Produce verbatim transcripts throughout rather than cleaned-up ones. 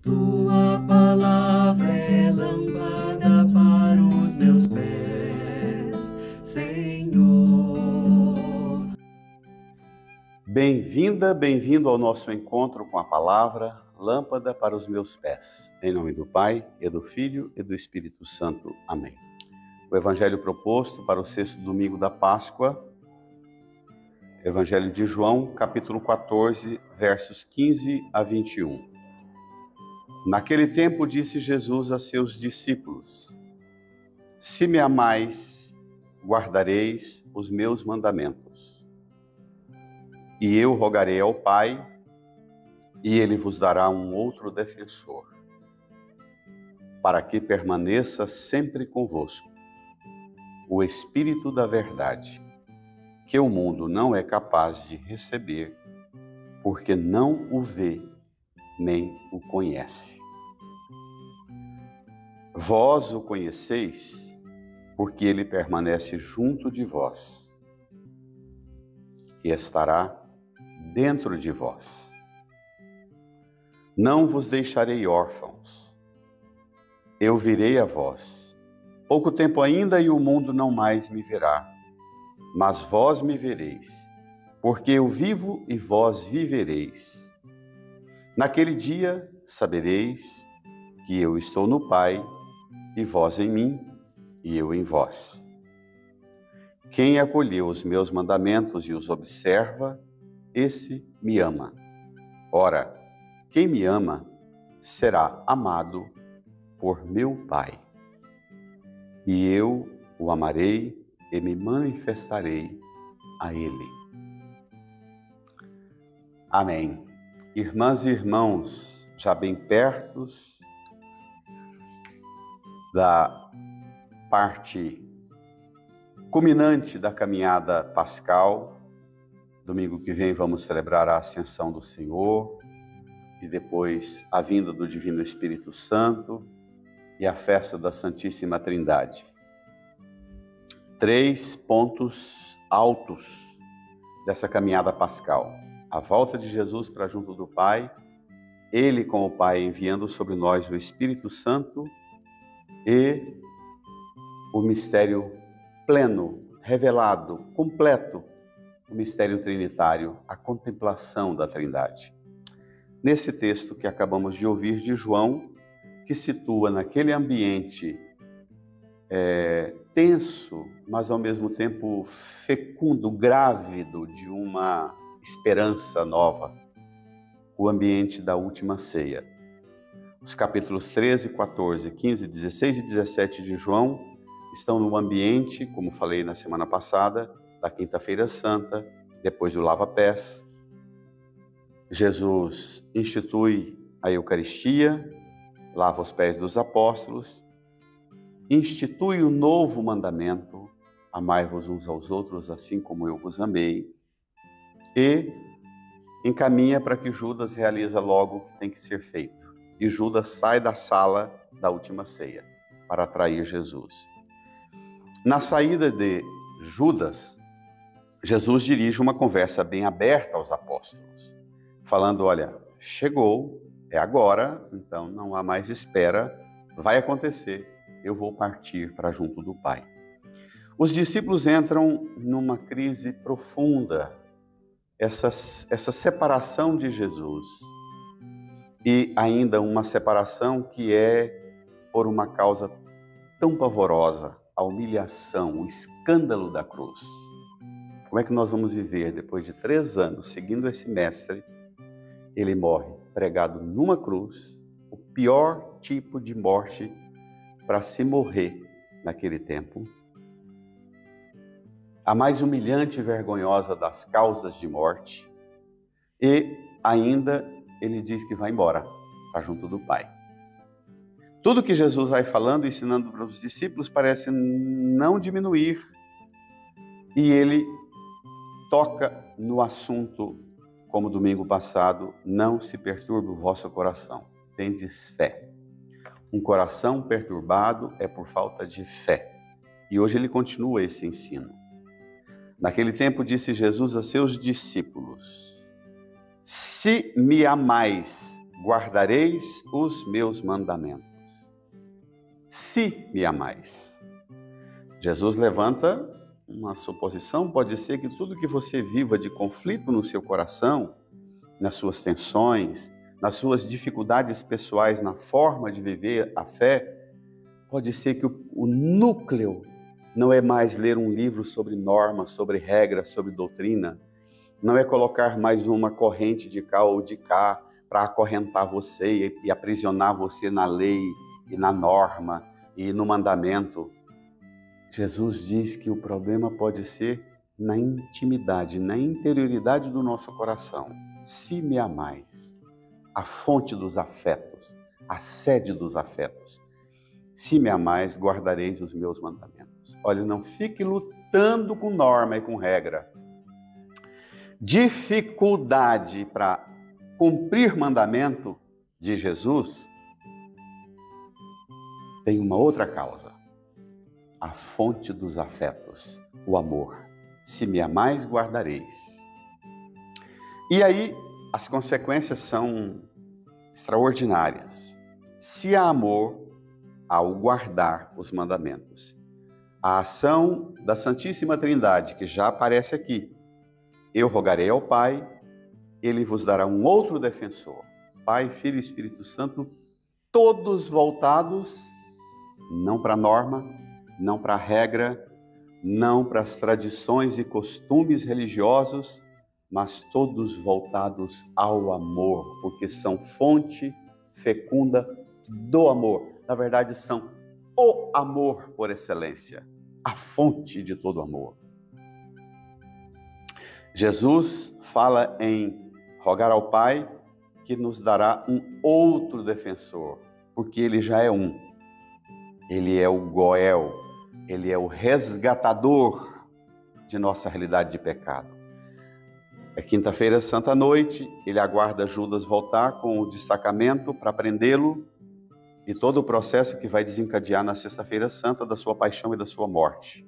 Tua palavra é lâmpada para os meus pés, Senhor. Bem-vinda, bem-vindo ao nosso encontro com a palavra, lâmpada para os meus pés. Em nome do Pai, e do Filho e do Espírito Santo. Amém. O evangelho proposto para o sexto domingo da Páscoa, Evangelho de João, capítulo quatorze, versos quinze a vinte e um. Naquele tempo disse Jesus a seus discípulos: Se me amais, guardareis os meus mandamentos. E eu rogarei ao Pai, e ele vos dará um outro defensor, para que permaneça sempre convosco, o Espírito da verdade, que o mundo não é capaz de receber, porque não o vê nem o conhece. Vós o conheceis, porque ele permanece junto de vós e estará dentro de vós. Não vos deixarei órfãos, eu virei a vós. Pouco tempo ainda e o mundo não mais me verá, mas vós me vereis, porque eu vivo e vós vivereis. Naquele dia sabereis que eu estou no Pai, e vós em mim, e eu em vós. Quem acolheu os meus mandamentos e os observa, esse me ama. Ora, quem me ama será amado por meu Pai. E eu o amarei e me manifestarei a ele. Amém. Irmãs e irmãos, já bem perto da parte culminante da caminhada pascal, domingo que vem vamos celebrar a Ascensão do Senhor e depois a vinda do Divino Espírito Santo e a festa da Santíssima Trindade. Três pontos altos dessa caminhada pascal. A volta de Jesus para junto do Pai, Ele com o Pai enviando sobre nós o Espírito Santo e o mistério pleno, revelado, completo, o mistério trinitário, a contemplação da Trindade. Nesse texto que acabamos de ouvir de João, que situa naquele ambiente é, tenso, mas ao mesmo tempo fecundo, grávido de uma esperança nova, o ambiente da última ceia. Os capítulos treze, quatorze, quinze, dezesseis e dezessete de João estão no ambiente, como falei na semana passada, da Quinta-feira Santa, depois do lava-pés. Jesus institui a Eucaristia, lava os pés dos apóstolos, institui o novo mandamento, amai-vos uns aos outros assim como eu vos amei, e encaminha para que Judas realize logo o que tem que ser feito. E Judas sai da sala da última ceia para atrair Jesus. Na saída de Judas, Jesus dirige uma conversa bem aberta aos apóstolos, falando: olha, chegou, é agora, então não há mais espera, vai acontecer, eu vou partir para junto do Pai. Os discípulos entram numa crise profunda, essa, essa separação de Jesus, e ainda uma separação que é por uma causa tão pavorosa, a humilhação, o escândalo da cruz. Como é que nós vamos viver depois de três anos seguindo esse mestre? Ele morre pregado numa cruz, o pior tipo de morte para se morrer naquele tempo. A mais humilhante e vergonhosa das causas de morte. E ainda ele diz que vai embora para junto do Pai. Tudo que Jesus vai falando, ensinando para os discípulos, parece não diminuir. E ele toca no assunto, como domingo passado: não se perturbe o vosso coração, tendes fé. Um coração perturbado é por falta de fé. E hoje ele continua esse ensino. Naquele tempo disse Jesus a seus discípulos: se me amais, guardareis os meus mandamentos, se me amais. Jesus levanta uma suposição, pode ser que tudo que você viva de conflito no seu coração, nas suas tensões, nas suas dificuldades pessoais, na forma de viver a fé, pode ser que o, o núcleo não é mais ler um livro sobre normas, sobre regras, sobre doutrina, não é colocar mais uma corrente de cá ou de cá para acorrentar você e, e aprisionar você na lei e na norma e no mandamento. Jesus diz que o problema pode ser na intimidade, na interioridade do nosso coração. Se me amais, a fonte dos afetos, a sede dos afetos. Se me amais, guardareis os meus mandamentos. Olha, não fique lutando com norma e com regra. Dificuldade para cumprir mandamento de Jesus tem uma outra causa. A fonte dos afetos, o amor. Se me amais, guardareis. E aí, as consequências são extraordinárias. Se há amor, ao guardar os mandamentos. A ação da Santíssima Trindade, que já aparece aqui. Eu rogarei ao Pai, Ele vos dará um outro defensor. Pai, Filho e Espírito Santo, todos voltados, não para a norma, não para a regra, não para as tradições e costumes religiosos, mas todos voltados ao amor, porque são fonte fecunda do amor. Na verdade, são o amor por excelência, a fonte de todo amor. Jesus fala em rogar ao Pai que nos dará um outro defensor, porque Ele já é um. Ele é o Goel, Ele é o resgatador de nossa realidade de pecado. É quinta-feira, santa noite, Ele aguarda Judas voltar com o destacamento para prendê-lo e todo o processo que vai desencadear na sexta-feira santa da sua paixão e da sua morte.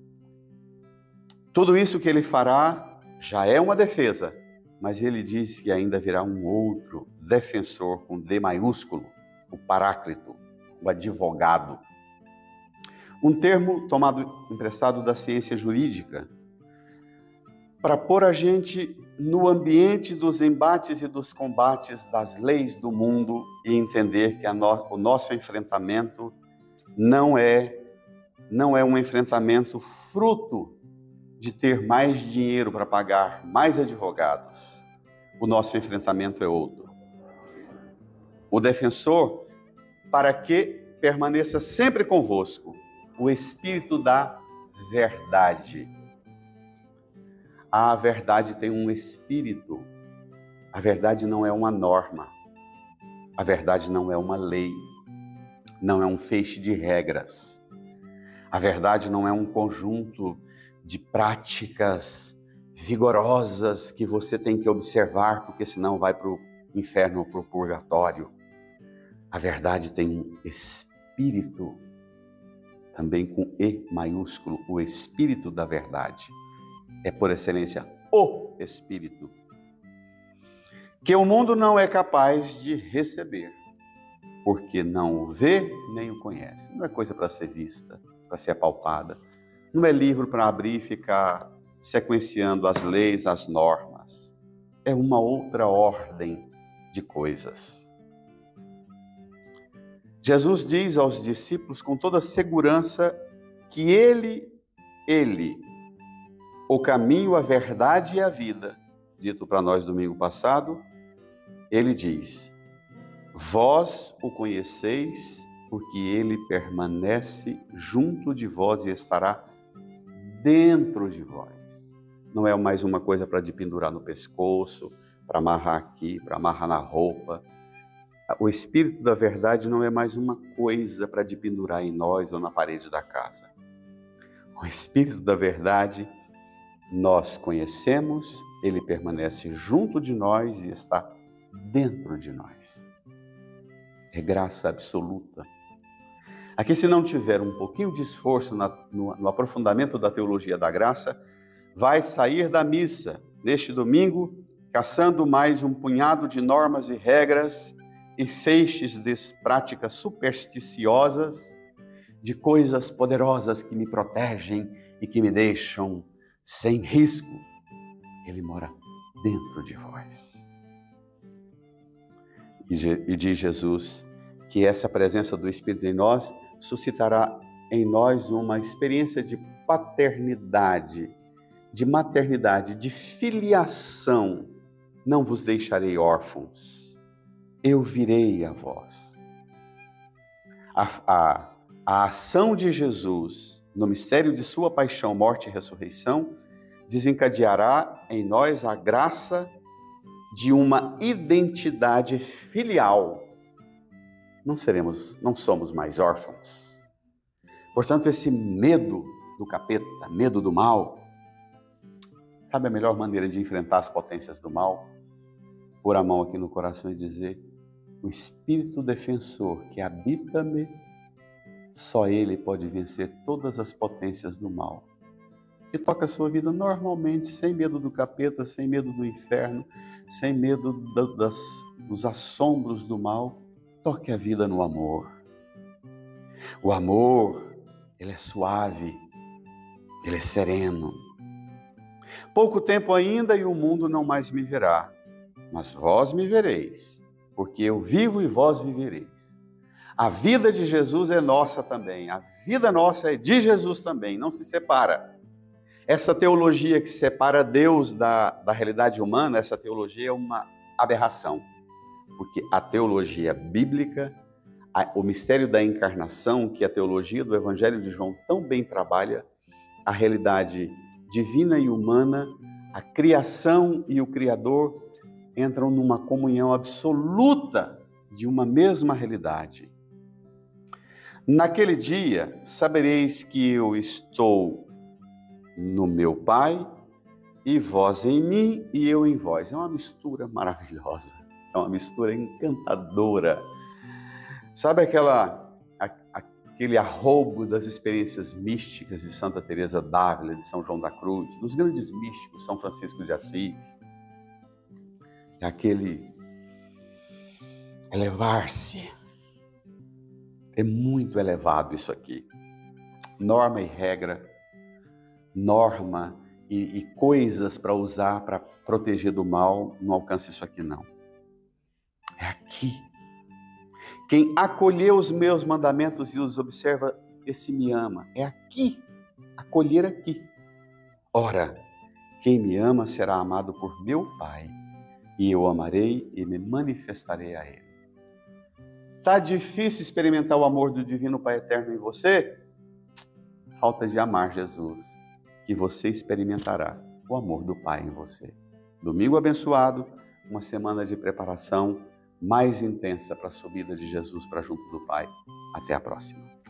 Tudo isso que Ele fará já é uma defesa, mas Ele diz que ainda virá um outro defensor com D maiúsculo, o Paráclito, o advogado. Um termo tomado emprestado da ciência jurídica para pôr a gente no ambiente dos embates e dos combates das leis do mundo e entender que a no, o nosso enfrentamento não é, não é um enfrentamento fruto de ter mais dinheiro para pagar mais advogados. O nosso enfrentamento é outro. O defensor, para que permaneça sempre convosco, o Espírito da verdade. A verdade tem um espírito. A verdade não é uma norma. A verdade não é uma lei. Não é um feixe de regras. A verdade não é um conjunto de práticas vigorosas que você tem que observar, porque senão vai para o inferno ou para o purgatório. A verdade tem um espírito, também com E maiúsculo, o espírito da verdade. É por excelência o Espírito, que o mundo não é capaz de receber, porque não o vê nem o conhece. Não é coisa para ser vista, para ser apalpada. Não é livro para abrir e ficar sequenciando as leis, as normas. É uma outra ordem de coisas. Jesus diz aos discípulos com toda segurança que Ele, Ele, o caminho, a verdade e a vida, dito para nós domingo passado, Ele diz, vós o conheceis, porque Ele permanece junto de vós e estará dentro de vós. Não é mais uma coisa para de pendurar no pescoço, para amarrar aqui, para amarrar na roupa. O Espírito da verdade não é mais uma coisa para de pendurar em nós ou na parede da casa. O Espírito da verdade nós conhecemos, Ele permanece junto de nós e está dentro de nós. É graça absoluta. Aqui, se não tiver um pouquinho de esforço na, no, no aprofundamento da teologia da graça, vai sair da missa neste domingo caçando mais um punhado de normas e regras e feixes de práticas supersticiosas, de coisas poderosas que me protegem e que me deixam sem risco. Ele mora dentro de vós. E diz Jesus que essa presença do Espírito em nós suscitará em nós uma experiência de paternidade, de maternidade, de filiação. Não vos deixarei órfãos, eu virei a vós. A, a, a ação de Jesus no mistério de sua paixão, morte e ressurreição desencadeará em nós a graça de uma identidade filial. Não seremos, não somos mais órfãos. Portanto, esse medo do capeta, medo do mal, sabe a melhor maneira de enfrentar as potências do mal? Pôr a mão aqui no coração e dizer: o Espírito defensor que habita-me, só Ele pode vencer todas as potências do mal. E toca a sua vida normalmente, sem medo do capeta, sem medo do inferno, sem medo do, das, dos assombros do mal. Toque a vida no amor. O amor, ele é suave, ele é sereno. Pouco tempo ainda e o mundo não mais me verá, mas vós me vereis, porque eu vivo e vós vivereis. A vida de Jesus é nossa também, a vida nossa é de Jesus também, não se separa. Essa teologia que separa Deus da, da realidade humana, essa teologia é uma aberração, porque a teologia bíblica, a, o mistério da encarnação, que a teologia do Evangelho de João tão bem trabalha, a realidade divina e humana, a criação e o Criador entram numa comunhão absoluta de uma mesma realidade. Naquele dia, sabereis que eu estou no meu Pai, e vós em mim, e eu em vós. É uma mistura maravilhosa, é uma mistura encantadora. Sabe aquela, a, aquele arroubo das experiências místicas de Santa Teresa d'Ávila, de São João da Cruz, dos grandes místicos, São Francisco de Assis? É aquele elevar-se. É muito elevado isso aqui. Norma e regra, norma e, e coisas para usar para proteger do mal, não alcança isso aqui não. É aqui. Quem acolheu os meus mandamentos e os observa, esse me ama. É aqui, acolher aqui. Ora, quem me ama será amado por meu Pai, e eu amarei e me manifestarei a Ele. Tá difícil experimentar o amor do Divino Pai Eterno em você? Falta de amar Jesus, que você experimentará o amor do Pai em você. Domingo abençoado, uma semana de preparação mais intensa para a subida de Jesus para junto do Pai. Até a próxima.